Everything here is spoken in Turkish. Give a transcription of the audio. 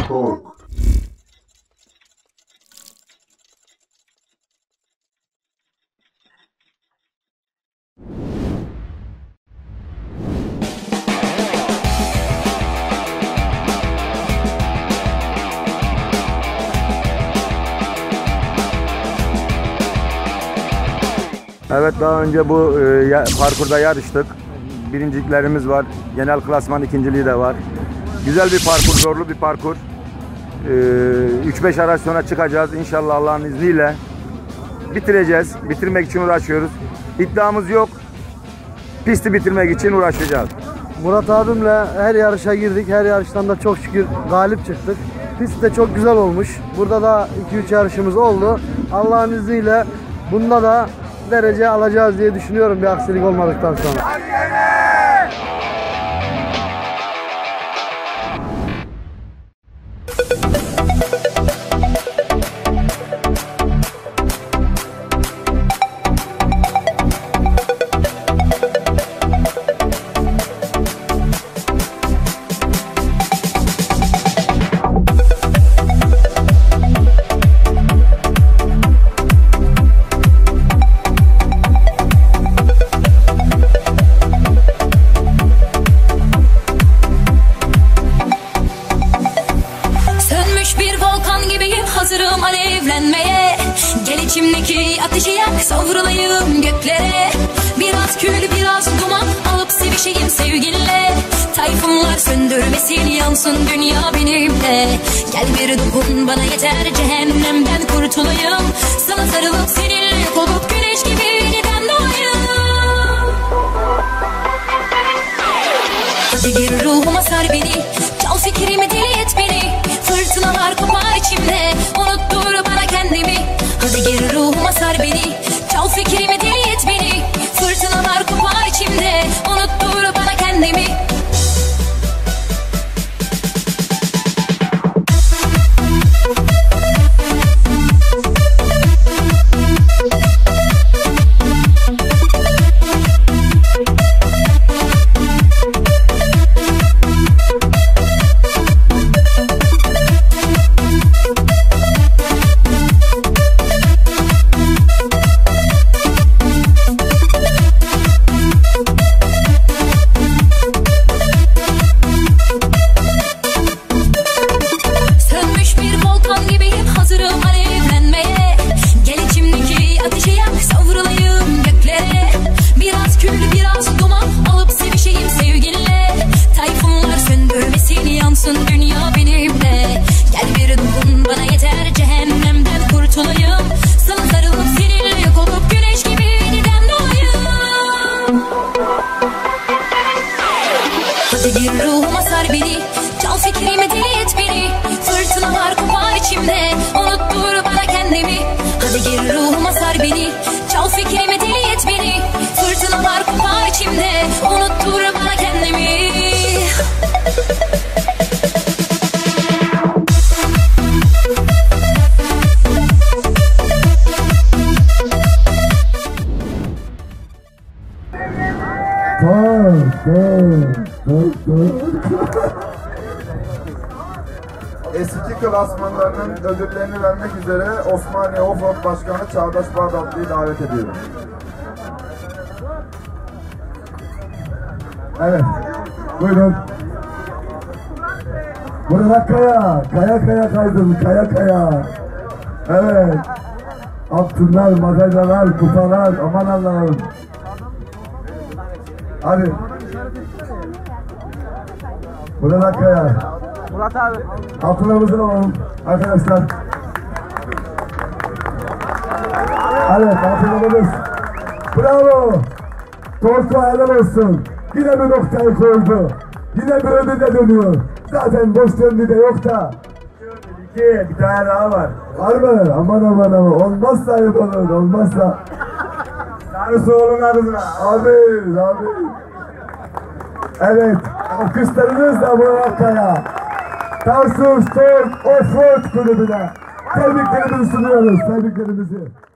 Talk. Evet, daha önce bu parkurda yarıştık. Birinciliklerimiz var. Genel klasman ikinciliği de var. Güzel bir parkur, zorlu bir parkur. 3-5 araç sonra çıkacağız. İnşallah Allah'ın izniyle bitireceğiz. Bitirmek için uğraşıyoruz. İddiamız yok. Pisti bitirmek için uğraşacağız. Murat abimle her yarışa girdik. Her yarıştan da çok şükür galip çıktık. Pist de çok güzel olmuş. Burada da 2-3 yarışımız oldu. Allah'ın izniyle bunda da derece alacağız diye düşünüyorum bir aksilik olmadıktan sonra. Hazırım alevlenmeye. Gel içimdeki ateşi yak, savrulayım göklere. Biraz kül biraz duman alıp sevişeyim sevgilinle. Tayfunlar söndürmesin, yansın dünya benimle. Gel bir dokun bana yeter, cehennemden kurtulayım. Sana sarılıp seninle yok olup güneş gibi yeniden doğayım. Hadi gir ruhuma sar beni, çal fikrimi deli et beni. Fırtınalar kopar içimde, unuttur bana kendimi. Hadi gir ruhuma sar beni, çal fikrimi deli et beni. Fırtınalar kopar içimde, unuttur bana kendimi. Dünya benimle. Gel bir dokun bana yeter, cehennemden kurtulayım. Sana sarılıp seninle yok olup güneş gibi yeniden doğayım. Hadi gir ruhuma sar beni, çal fikrimi deli et beni. Fırtınalar kopar içimde, unuttur bana kendimi. Hadi gir ruhuma sar beni, çal fikrimi deli et beni. Fırtınalar kopar içimde, unuttur bana kendimi. Eski klasmanlarının ödüllerini vermek üzere Osmaniye Offroad Başkanı Çağdaş Bağdatlı'yı davet ediyorum. Evet, buyurun. Burada kaya kaydım, kaya. Evet. Altınlar, madalyalar, kupalar, aman Allah'ım. Hadi. Burada kaya. Murat abi. Altınlarımızı alalım arkadaşlar. Evet, altınlarımız. Bravo. Torku helal olsun. Yine bir noktayı koydu. Yine bir ödüle dönüyor. Zaten boş döndü de yok da. Bir tane daha var. Var mı? Aman. Olmazsa ayıp olur. Olmazsa. Tanrısı oğlun adına. Abi. Evet. Alkışlarınız da Murat Kaya. Tarsus Tork Offroad Kulübü'ne tebriklerimizi sunuyoruz. Tebriklerimizi.